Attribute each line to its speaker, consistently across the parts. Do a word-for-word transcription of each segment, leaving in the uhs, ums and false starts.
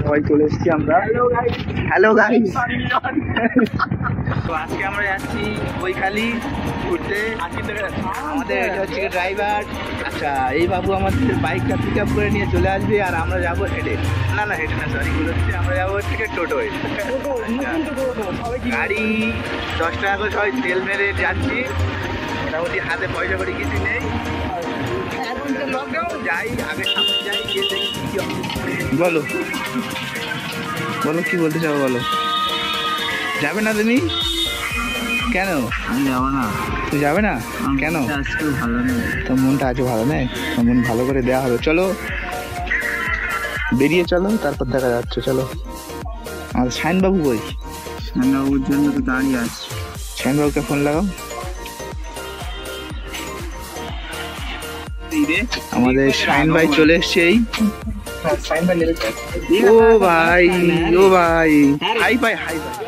Speaker 1: সবাই চলে এসেছি আমরা। হ্যালো গাইস, তো আজকে আমরা যাচ্ছি বৈখালি ঘুরতে। আমাদের এটা হচ্ছে ড্রাইভার। আচ্ছা, এই বাবু আমাদের বাইকটা পিক আপ করে নিয়ে চলে আসবে আর আমরা যাবো হেঁটে। না না হেঁটে না, সরি ভুল হচ্ছে, আমরা যাবো হচ্ছে টোটোয়। গাড়ি দশ টাকা করে সবাই তেল মেরে যাচ্ছি, মোটামুটি হাতে পয়সা করে কিছু নেই। যাই আগে সামনে যাই, গিয়ে দেখি কি বলো বলো কি বলতে চাও বলো। যাবে না তুমি? কেন? আমি যাবো না। তুই যাবে না কেন? আজকে ভালো নেই। তোর মনটা আজকে ভালো নেই? তোর মন ভালো করে দেওয়া হবে। চলো বেরিয়ে চলো, তারপর দেখা যাচ্ছে। চলো। আমাদের শাইনবাবু কই? শাইনবাবুর জন্য তো দাঁড়িয়ে আছে। শাইনবাবুকে ফোন লাগাও। আমাদের শাইন ভাই চলে এসছে। ও ভাই, ও ভাই, হাই ভাই, হাই ভাই।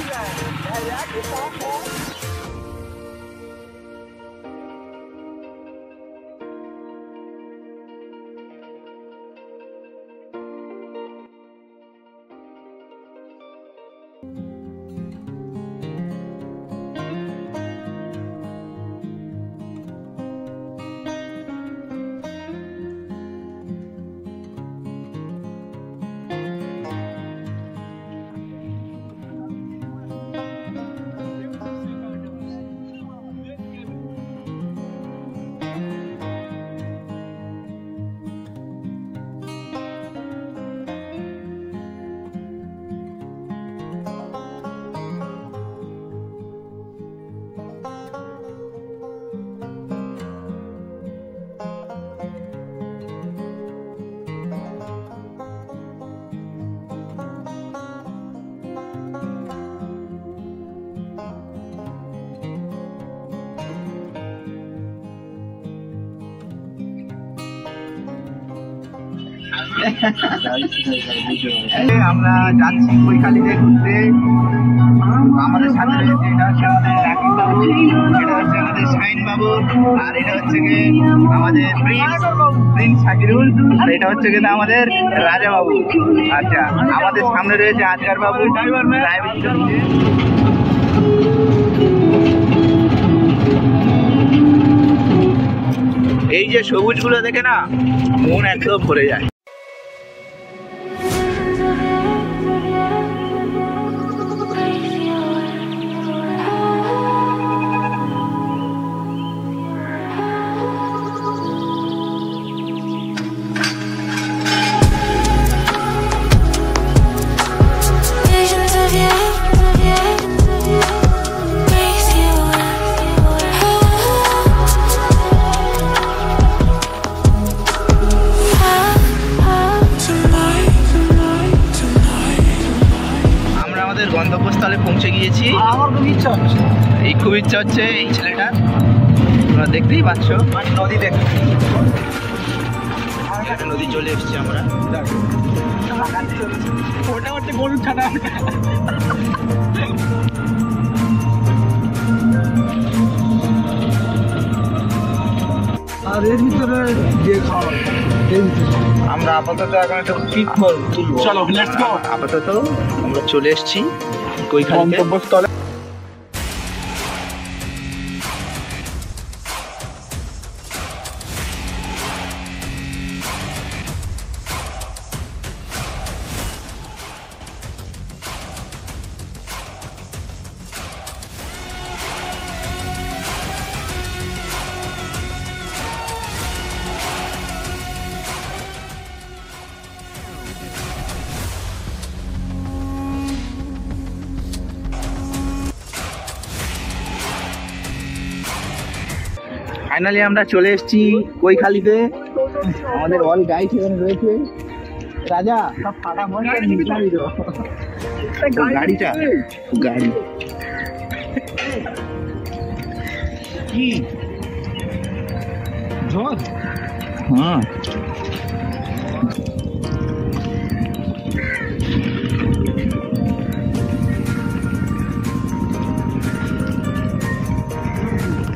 Speaker 1: আমরা যাচ্ছি বৈখালিতে ঘুরতে। আমাদের সাথে রয়েছে, এটা হচ্ছে আমাদের রাকিব বাবু, এটা হচ্ছে আমাদের শাইন বাবু, আর এটা হচ্ছে গিয়ে আমাদের প্রিন্স প্রিন্স শাকিরুল, আর এটা হচ্ছে গিয়ে আমাদের রাজা বাবু। আচ্ছা, আমাদের সামনে রয়েছে আজগার বাবু, ড্রাইভার ড্রাইভার করছে। এই যে সবুজ গুলো দেখে না, মন একদম ভরে যায়। গন্তব্যস্থলে পৌঁছে গিয়েছি। আমার খুব ইচ্ছা হচ্ছে, এই খুব ইচ্ছা হচ্ছে এই ছেলেটা, তোমরা দেখতেই পাচ্ছ। নদী দেখ, নদী চলে এসছি আমরা। ওটা হচ্ছে গরুর ছানা। আর এর ভিতরে যে খাওয়া, আমরা আপাতত এখন একটা পিক তুলবো। চলো লেটস গো। আপাতত আমরা চলে এসেছি গন্তব্যস্থলে। ফাইনালি আমরা চলে এসেছি বৈখালিতে। আমাদের অল গাইড এখানে রয়েছে। রাজা সব ফাটা গাড়িটা গাড়ি কি জল। হ্যাঁ,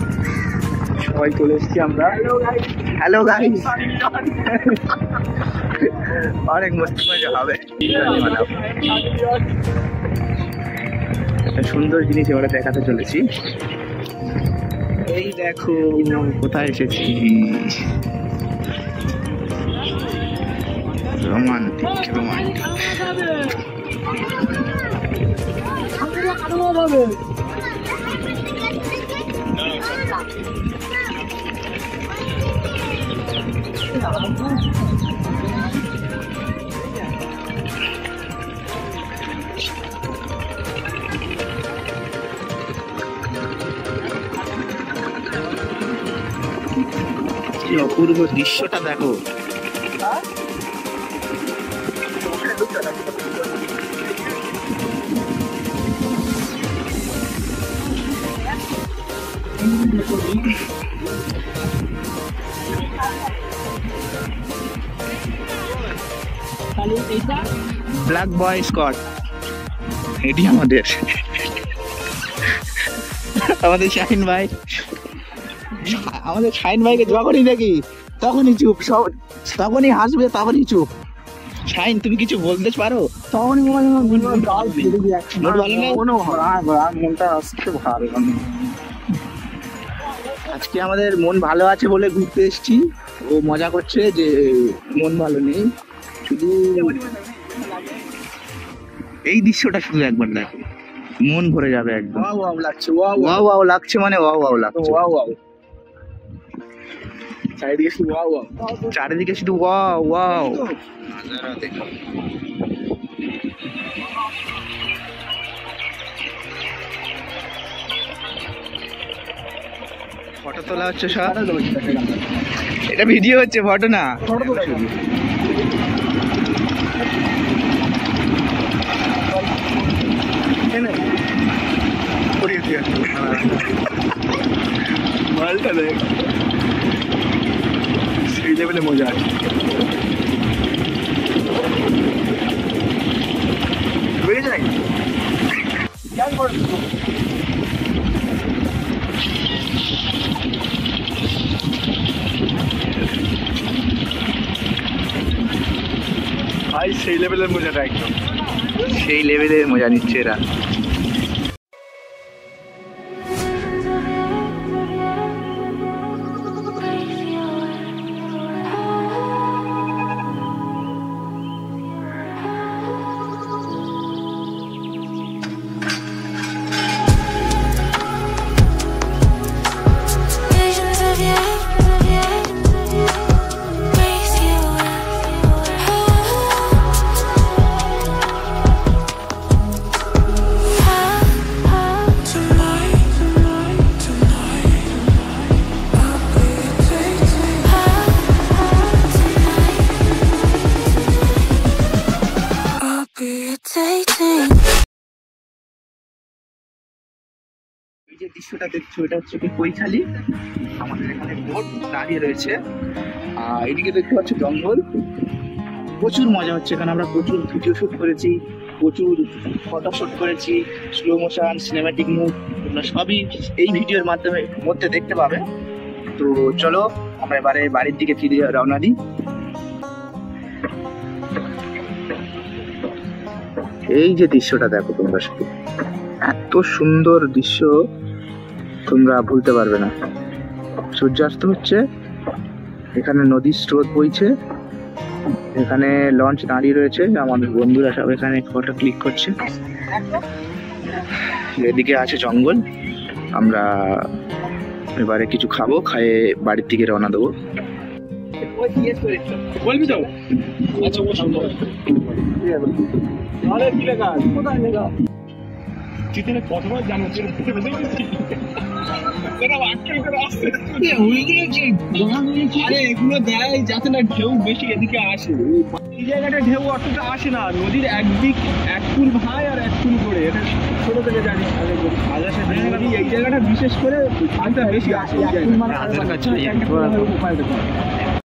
Speaker 1: সবাই চলে এসেছি আমরা। হ্যালো গাইস, অনেক মস্তি মজা হবে। একটা সুন্দর জিনিস এবারে দেখাতে চলেছি। এই দেখো কোথায় এসেছি, রোমান্টিক রোমান্টিক। কি অপূর্ব দৃশ্যটা দেখো। ব্ল্যাক বয় স্কট, এটি আমাদের আমাদের শাহিন ভাই। আমাদের শাহিন ভাইকে যখনই দেখি তখনই চুপ, সব তখনই হাসবে তখনই চুপ। শাহিন তুমি কিছু বলতে পারো? তখনই আজকে আমাদের মন ভালো আছে বলে ঘুরতে এসেছি। ও মজা করছে যে মন ভালো নেই, শুধু এই দৃশ্যটা শুধু একবার দেখো, মন ভরে যাবে একদম। ওয়াও ওয়াও লাগছে, ওয়াও ওয়াও লাগছে, মানে ওয়াও ওয়াও লাগছে, ওয়াও ওয়াও। চারিদিকে শুধু ওয়াও ওয়াও, চারিদিকে শুধু ওয়াও ওয়াও। নজারা দেখো। ফটো তোলা হচ্ছে সব, এটা ভিডিও হচ্ছে, ফটো না। মালটা দেখ, সেই লেভেলে মজা আছে। বুঝেছে নাকি? ভাই সেই লেভেলের মজাটা, একদম সেই লেভেলের মজা নিচ্ছে এরা। যে দৃশ্যটা দেখছো এটা হচ্ছে কি কৈখালি। আমাদের এখানে বোট দাঁড়িয়ে রয়েছে, আর এদিকে দেখতে পাচ্ছ জঙ্গল। প্রচুর মজা হচ্ছে এখানে, আমরা প্রচুর ভিডিও শুট করেছি, প্রচুর ফটো শুট করেছি, স্লো মোশন, সিনেম্যাটিক মুভ, তোমরা সবই এই ভিডিওর মাধ্যমে মধ্যে দেখতে পাবে। তো চলো আমরা এবারে বাড়ির দিকে ফিরে রওনা দিই। এই যে দৃশ্যটা দেখো তোমরা, শুধু এত সুন্দর দৃশ্য তোমরা ভুলতে পারবে না। সূর্যাস্ত হচ্ছে, এখানে নদীর স্রোত বইছে, এখানে লঞ্চ দাঁড়িয়ে রয়েছে, আমাদের বন্ধুরা সব এখানে ফটো ক্লিক করছে। এদিকে আছে জঙ্গল। আমরা এবারে কিছু খাবো, খাইয়ে বাড়ির দিকে রওনা দেবো। বলবি তো? আচ্ছা চিতের কতবার জানো এগুলো দেয় যাতে না ঢেউ বেশি এদিকে আসে। এই জায়গাটা ঢেউ অতটা আসে না, নদীর একদিক এক ফুল ভাই আর এক ফুল করে, এটা ছোট থেকে জানি। এই জায়গাটা বিশেষ করে বেশি আসে।